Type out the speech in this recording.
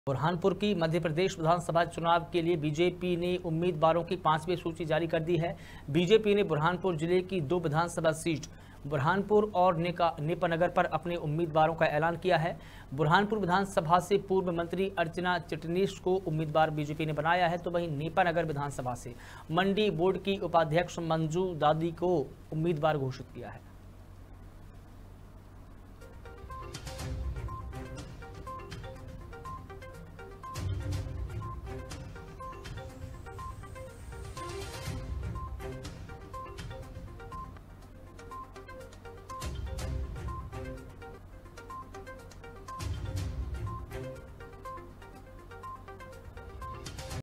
बुरहानपुर की मध्य प्रदेश विधानसभा चुनाव के लिए बीजेपी ने उम्मीदवारों की 5वीं सूची जारी कर दी है। बीजेपी ने बुरहानपुर जिले की 2 विधानसभा सीट बुरहानपुर और नेपानगर पर अपने उम्मीदवारों का ऐलान किया है। बुरहानपुर विधानसभा से पूर्व मंत्री अर्चना चिटनीस को उम्मीदवार बीजेपी ने बनाया है, तो वहीं नेपानगर विधानसभा से मंडी बोर्ड की उपाध्यक्ष मंजू दादी को उम्मीदवार घोषित किया है।